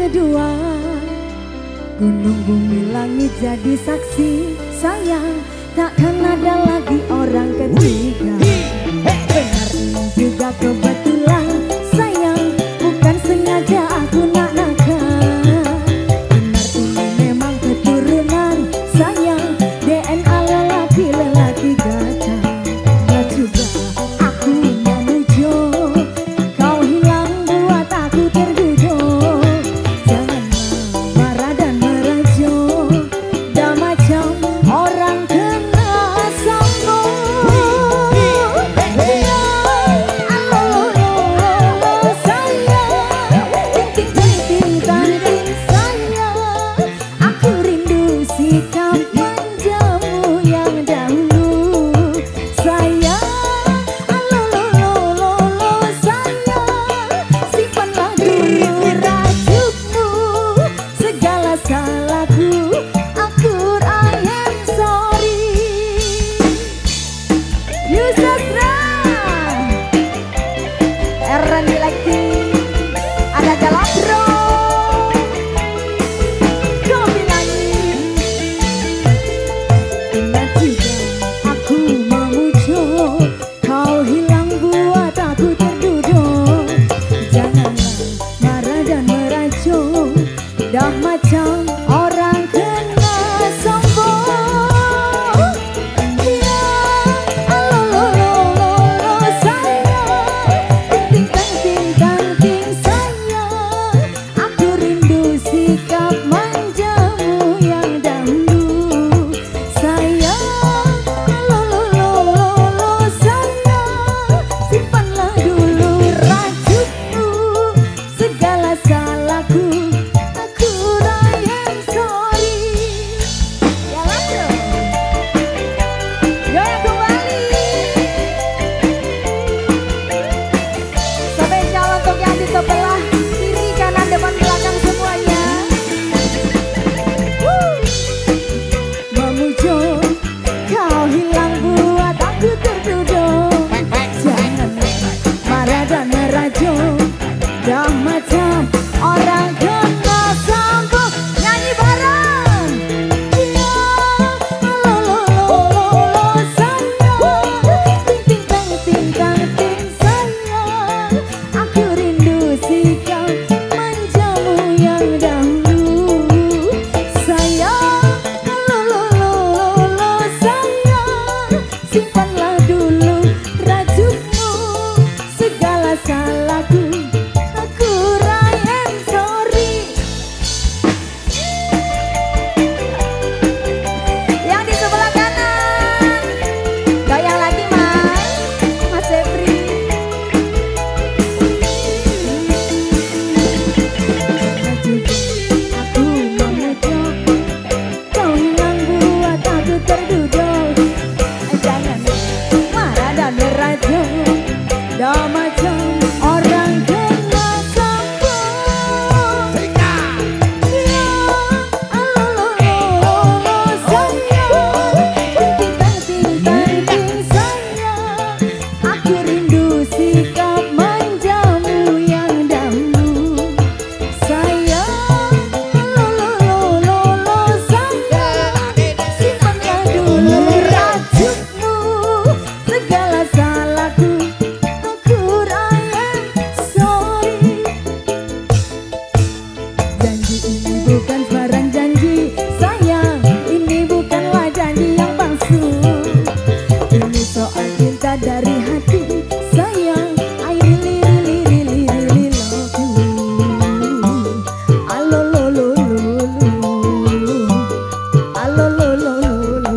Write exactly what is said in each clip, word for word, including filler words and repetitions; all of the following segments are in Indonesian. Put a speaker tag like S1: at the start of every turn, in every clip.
S1: kedua. Gunung bumi langit jadi saksi, sayang takkan ada lagi orang ketiga. Benar ini juga kebetulan, sayang bukan sengaja aku nak nakal. Benar ini memang keturunan, sayang D N A lelaki-lelaki gata. Nah juga aku memujo, kau hilang buat aku terduduk. Jangan marah dan merajuk, dah macam orang kena sambung. Dah macam orang kena sombong. Ya alolololo sayang, ting ting ting ting ting sayang, aku rindu sikap manjamu yang dahulu. Sayang alolololo sayang, simpanlah dulu racunmu, segala salahku sebelah kiri kanan depan belakang semuanya. Woo. Memujo, kau hilang buat aku terduduk. Jangan marah dan merajuk, dah macam orang kena sambung. Nyanyi bareng. Ya alolololo sayang, ting ting ting ting ting sayang, aku sikap manjamu yang dahulu. Sayang alolololo sayang, simpanlah dulu racunmu, segala salahku aku rayan sorry. Yang di sebelah kanan goyang lagi mas, Mas Sepri. Dah macam orang kena sambung. Ya alolololo sayang, ting ting ting ting sayang, aku rindu sikap manjamu yang dahulu. Sayang alolololo sayang, simpanlah dulu racunmu, segala salahku bukan sembarang janji, sayang, ini bukanlah janji yang palsu. Ini soal cinta dari hati, sayang, I really really really really love you. Alolololo, alolololo.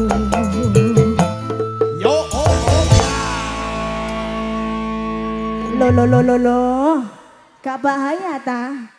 S1: Yo oh oh. Lo lo lo lo lo, gak bahaya ta?